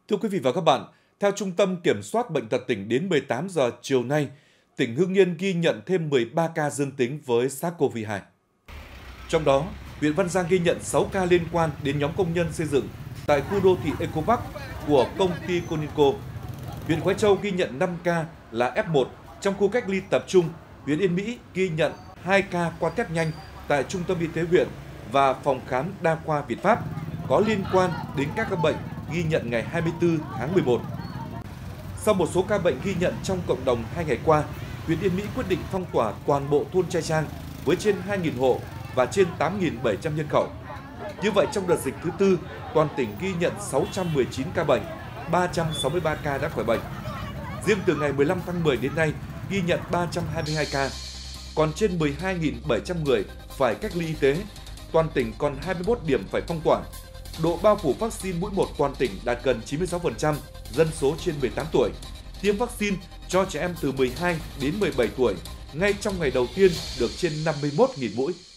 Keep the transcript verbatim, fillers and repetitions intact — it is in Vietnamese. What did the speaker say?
Thưa quý vị và các bạn, theo Trung tâm Kiểm soát Bệnh tật tỉnh, đến mười tám giờ chiều nay, tỉnh Hưng Yên ghi nhận thêm mười ba ca dương tính với SARS-xê o vê hai. Trong đó, huyện Văn Giang ghi nhận sáu ca liên quan đến nhóm công nhân xây dựng tại khu đô thị Eco Park của công ty Coninco. Huyện Khói Châu ghi nhận năm ca là ép một trong khu cách ly tập trung. Huyện Yên Mỹ ghi nhận hai ca qua test nhanh tại Trung tâm Y tế huyện và phòng khám đa khoa Việt Pháp có liên quan đến các ca bệnh ghi nhận ngày hai mươi tư tháng mười một. Sau một số ca bệnh ghi nhận trong cộng đồng hai ngày qua, huyện Yên Mỹ quyết định phong tỏa toàn bộ thôn Trai Trang với trên hai nghìn hộ và trên tám nghìn bảy trăm nhân khẩu. Như vậy, trong đợt dịch thứ tư, toàn tỉnh ghi nhận sáu trăm mười chín ca bệnh, ba trăm sáu mươi ba ca đã khỏi bệnh. Riêng từ ngày mười lăm tháng mười đến nay, ghi nhận ba trăm hai mươi hai ca, còn trên mười hai nghìn bảy trăm người phải cách ly y tế. Toàn tỉnh còn hai mươi mốt điểm phải phong tỏa. Độ bao phủ vaccine mũi một toàn tỉnh đạt gần chín mươi sáu phần trăm, dân số trên mười tám tuổi. Tiêm vaccine cho trẻ em từ mười hai đến mười bảy tuổi ngay trong ngày đầu tiên được trên năm mươi mốt nghìn mũi.